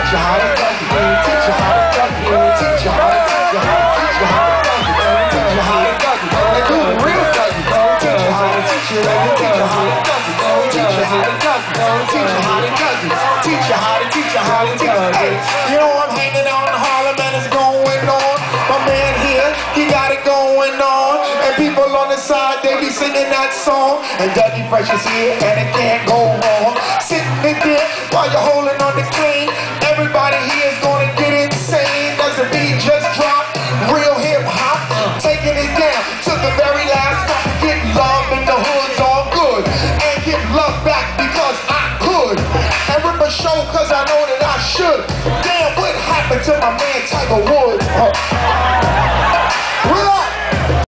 teach you how to duck it, teach you how to duck it, teach you how to duck it, teach you how to duck it, teach you how to duck it, and do the real duck it, teach you how to teach you how to duck it, teach you how to duck it, teach you how to duck it, teach you how to teach you how to duck it. You know I'm hanging out in Harlem and it's going on. My man here, he got it going on, and people on the side they be singing that song. And Dougie Fresh is here and it can't go wrong. Sitting there while you're holding on the clean. Everybody here is gonna get insane as the beat just dropped. Real hip hop, taking it down to the very last stop. Get love in the hood's all good, and get love back because I could, and rip a show cause I know that I should. Damn, what happened to my man Tiger Woods?